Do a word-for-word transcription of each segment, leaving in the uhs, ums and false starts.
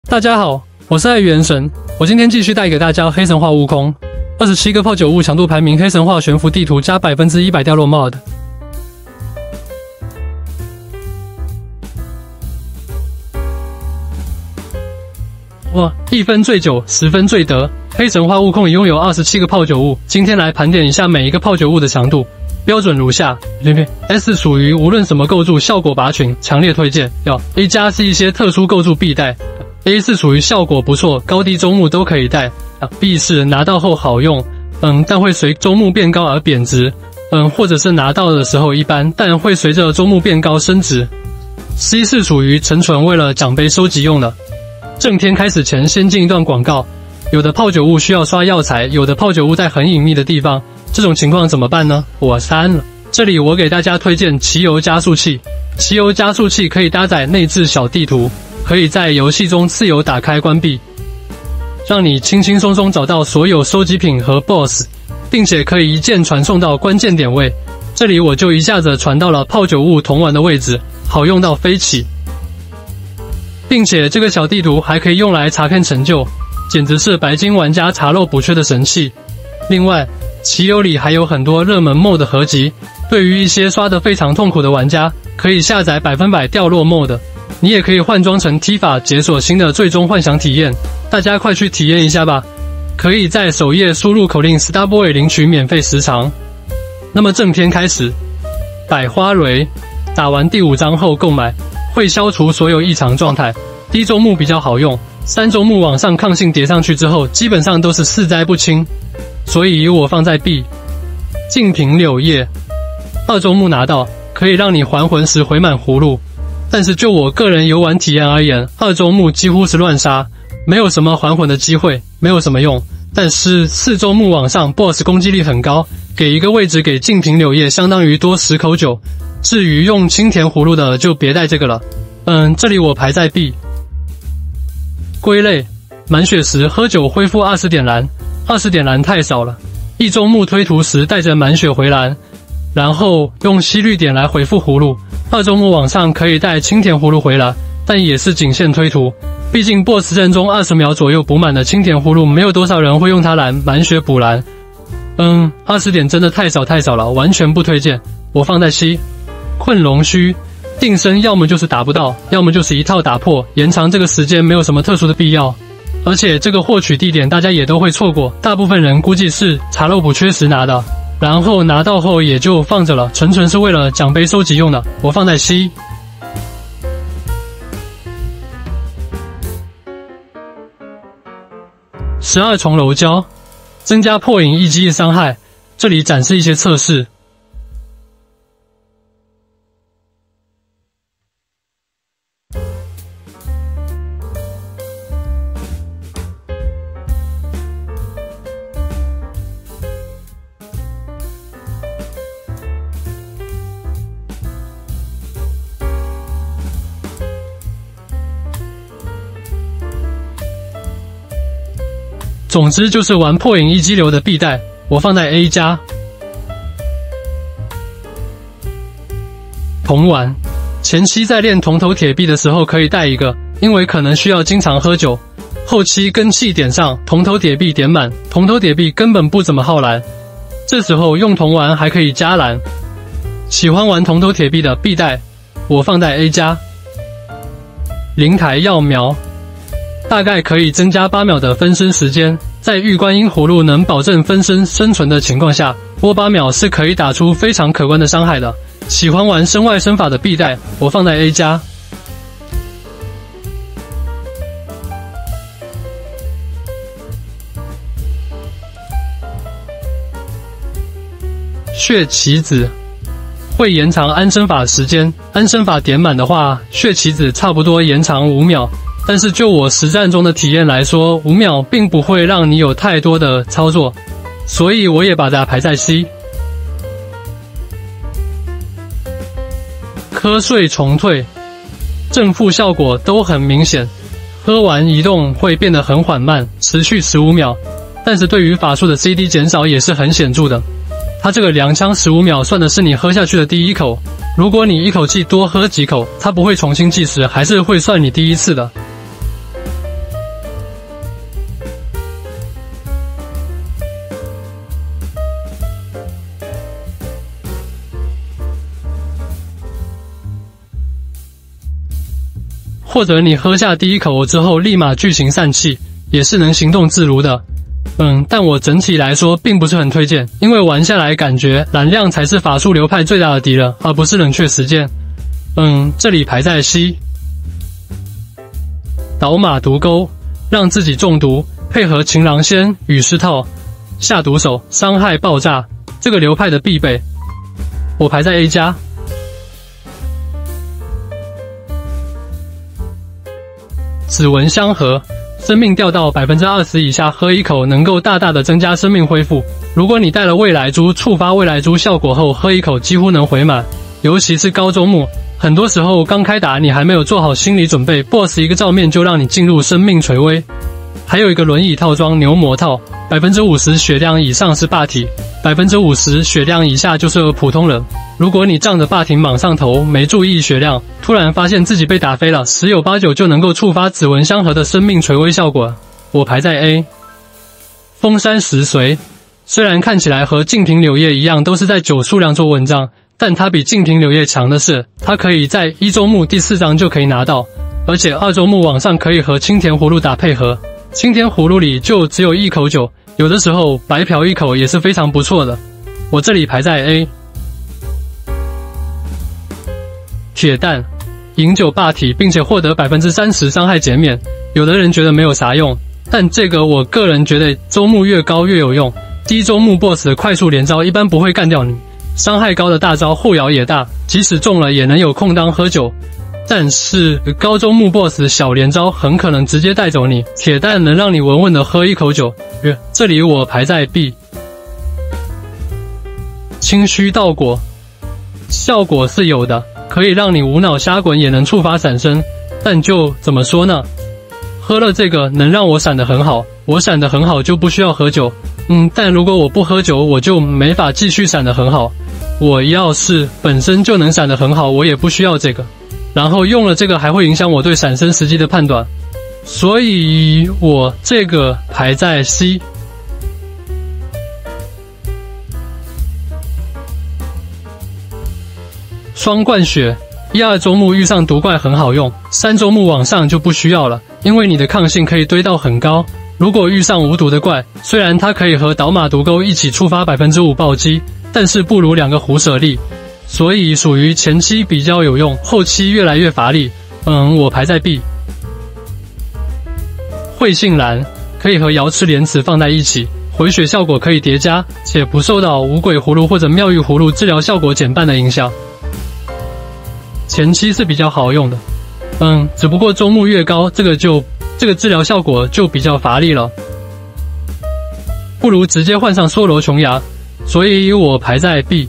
大家好，我是爱元神，我今天继续带给大家黑神话悟空二十七个泡酒物强度排名黑神话悬浮地图加百分之一百掉落 mod。哇，一分醉酒，十分醉得。黑神话悟空已拥有二十七个泡酒物，今天来盘点一下每一个泡酒物的强度，标准如下。S 属于无论什么构筑效果拔群，强烈推荐。要 A 加是一些特殊构筑必带。A 是属于效果不错，高低周目都可以带。啊 B 是拿到后好用，嗯，但会随周目变高而贬值，嗯，或者是拿到的时候一般，但会随着周目变高升值。C 是属于纯纯为了奖杯收集用的。正片开始前先进一段广告，有的泡酒物需要刷药材，有的泡酒物在很隐秘的地方，这种情况怎么办呢？我删了。这里我给大家推荐骑游加速器，骑游加速器可以搭载内置小地图。可以在游戏中自由打开关闭，让你轻轻松松找到所有收集品和 B O S S， 并且可以一键传送到关键点位。这里我就一下子传到了泡酒物铜丸的位置，好用到飞起。并且这个小地图还可以用来查看成就，简直是白金玩家查漏补缺的神器。另外，骑游里还有很多热门 mod 合集，对于一些刷得非常痛苦的玩家，可以下载百分百掉落 mod。你也可以换装成 T 法解锁新的最终幻想体验，大家快去体验一下吧！可以在首页输入口令 Starboy 领取免费时长。那么正片开始，百花蕊打完第五章后购买，会消除所有异常状态。低周目比较好用，三周目往上抗性叠上去之后，基本上都是四灾不侵，所以我放在 B。净瓶柳叶，二周目拿到，可以让你还魂时回满葫芦。但是就我个人游玩体验而言，二周目几乎是乱杀，没有什么还魂的机会，没有什么用。但是四周目往上 B O S S 攻击力很高，给一个位置给净瓶柳叶相当于多十口酒。至于用清甜葫芦的就别带这个了。嗯，这里我排在 B。归类，满血时喝酒恢复二十点蓝，二十点蓝太少了。一周目推图时带着满血回蓝，然后用吸绿点来回复葫芦。二周目往上可以带清甜葫芦回来，但也是仅限推图，毕竟 B O S S 阵中二十秒左右补满的清甜葫芦，没有多少人会用它蓝满血补蓝。嗯，二十点真的太少太少了，完全不推荐。我放在 C。困龙须定身，要么就是打不到，要么就是一套打破，延长这个时间没有什么特殊的必要。而且这个获取地点大家也都会错过，大部分人估计是查漏补缺时拿的。然后拿到后也就放着了，纯纯是为了奖杯收集用的。我放在 C。十二重柔焦，增加破影一击一伤害。这里展示一些测试。总之就是玩破影一击流的必带，我放在 A 加。铜丸，前期在练铜头铁臂的时候可以带一个，因为可能需要经常喝酒。后期跟气点上，铜头铁臂点满，铜头铁臂根本不怎么耗蓝，这时候用铜丸还可以加蓝。喜欢玩铜头铁臂的必带，我放在 A 加。灵台药苗。大概可以增加八秒的分身时间，在玉观音葫芦能保证分身生存的情况下，播八秒是可以打出非常可观的伤害的。喜欢玩身外身法的必带，我放在 A 加。血棋子会延长安身法时间，安身法点满的话，血棋子差不多延长五秒。但是就我实战中的体验来说，五秒并不会让你有太多的操作，所以我也把它排在 C。瞌睡重退，正负效果都很明显，喝完移动会变得很缓慢，持续十五秒，但是对于法术的 C D 减少也是很显著的。它这个凉枪十五秒算的是你喝下去的第一口，如果你一口气多喝几口，它不会重新计时，还是会算你第一次的。 或者你喝下第一口之后立马剧情散气，也是能行动自如的。嗯，但我整体来说并不是很推荐，因为玩下来感觉蓝亮才是法术流派最大的敌人，而不是冷却时间。嗯，这里排在 C。倒马毒钩，让自己中毒，配合情狼仙、雨师套、下毒手，伤害爆炸，这个流派的必备。我排在 A 加。指纹相合，生命掉到 百分之二十 以下，喝一口能够大大的增加生命恢复。如果你带了未来珠，触发未来珠效果后，喝一口几乎能回满。尤其是高周目，很多时候刚开打你还没有做好心理准备 ，boss 一个照面就让你进入生命垂危。还有一个轮椅套装牛魔套， 百分之五十 血量以上是霸体， 百分之五十 血量以下就是普通人。如果你仗着霸体莽上头，没注意血量，突然发现自己被打飞了，十有八九就能够触发指纹相合的生命垂危效果。我排在 A。风山石髓，虽然看起来和净瓶柳叶一样都是在九数量做文章，但它比净瓶柳叶强的是，它可以在一周目第四章就可以拿到，而且二周目往上可以和青田葫芦打配合。青田葫芦里就只有一口酒，有的时候白嫖一口也是非常不错的。我这里排在 A。铁弹，饮酒霸体，并且获得 百分之三十 伤害减免。有的人觉得没有啥用，但这个我个人觉得周目越高越有用。低周目 boss 的快速连招一般不会干掉你，伤害高的大招后摇也大，即使中了也能有空当喝酒。但是高周目 boss 小连招很可能直接带走你，铁弹能让你稳稳的喝一口酒。这里我排在 B。清虚道果，效果是有的，可以让你无脑瞎滚，也能触发闪身，但就怎么说呢？喝了这个能让我闪得很好，我闪得很好就不需要喝酒。嗯，但如果我不喝酒，我就没法继续闪得很好。我要是本身就能闪得很好，我也不需要这个。然后用了这个还会影响我对闪身时机的判断，所以我这个排在 C。双灌血，一二周目遇上毒怪很好用，三周目往上就不需要了，因为你的抗性可以堆到很高。如果遇上无毒的怪，虽然它可以和倒马毒钩一起触发 百分之五 暴击，但是不如两个胡舍利，所以属于前期比较有用，后期越来越乏力。嗯，我排在 B。慧性兰可以和瑶池莲子放在一起，回血效果可以叠加，且不受到五鬼葫芦或者妙玉葫芦治疗效果减半的影响。前期是比较好用的，嗯，只不过周目越高，这个就这个治疗效果就比较乏力了，不如直接换上梭罗琼崖，所以我排在 B。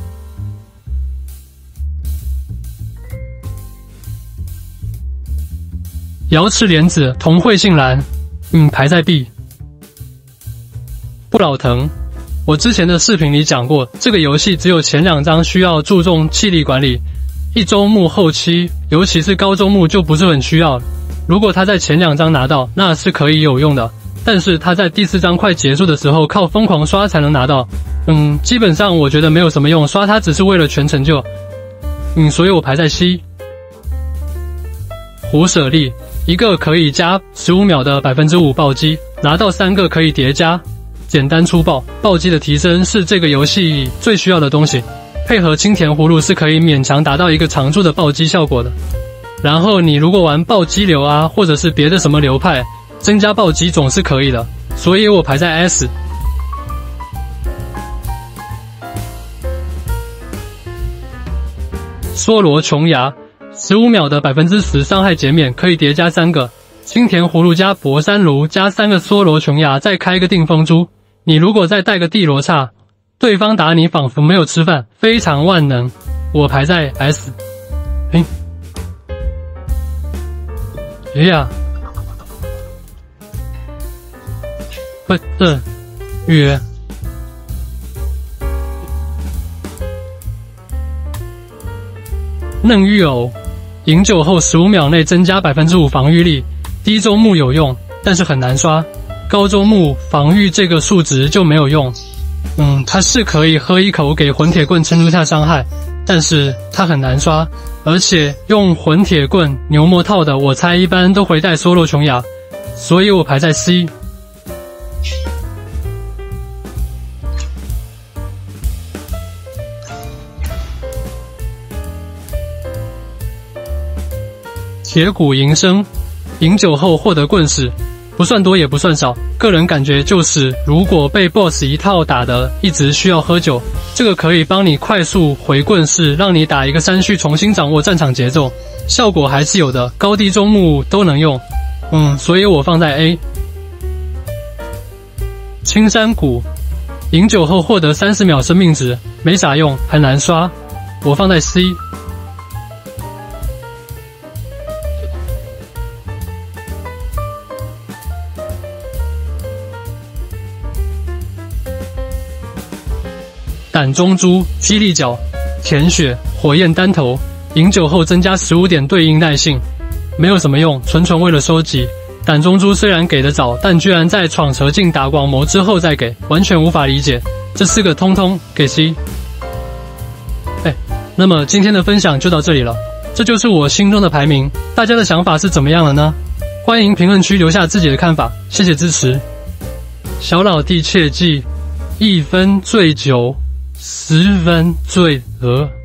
瑶池莲子同慧性兰，嗯，排在 B。不老藤，我之前的视频里讲过，这个游戏只有前两章需要注重气力管理。一周目后期，尤其是高周目就不是很需要了。如果他在前两章拿到，那是可以有用的。但是他在第四章快结束的时候，靠疯狂刷才能拿到。嗯，基本上我觉得没有什么用，刷它只是为了全成就。嗯，所以我排在 C。胡舍利，一个可以加十五秒的 百分之五 暴击，拿到三个可以叠加。简单粗暴，暴击的提升是这个游戏最需要的东西。配合青田葫芦是可以勉强达到一个常驻的暴击效果的。然后你如果玩暴击流啊，或者是别的什么流派，增加暴击总是可以的。所以我排在 S。梭罗琼崖，十五秒的 百分之十 伤害减免，可以叠加三个。青田葫芦加博山炉加三个梭罗琼崖，再开个定风珠。你如果再带个地罗刹，对方打你仿佛没有吃饭，非常万能。我排在 S。嘿，哎呀，不是月嫩玉藕，饮酒后十五秒内增加 百分之五 防御力。低周目有用，但是很难刷。高周目防御这个数值就没有用。嗯，它是可以喝一口给魂铁棍撑住下伤害， 但是它很难刷，而且用混铁棍、牛魔套的，我猜一般都会带梭罗琼雅，所以我排在 C。铁骨银生，饮酒后获得棍式，不算多也不算少，个人感觉就是如果被 boss 一套打的一直需要喝酒，这个可以帮你快速回棍式，让你打一个三序重新掌握战场节奏，效果还是有的，高低中目都能用。嗯，所以我放在 A。青山谷，饮酒后获得三十秒生命值，没啥用，很难刷，我放在 C。胆中珠、霹雳角、舔血、火焰单头，饮酒后增加十五点对应耐性，没有什么用，纯纯为了收集。胆中珠虽然给得早，但居然在闯蛇镜打广魔之后再给，完全无法理解。这四个通通给 C。哎，那么今天的分享就到这里了，这就是我心中的排名，大家的想法是怎么样了呢？欢迎评论区留下自己的看法，谢谢支持。小老弟切记，一分醉酒，十分醉鹅。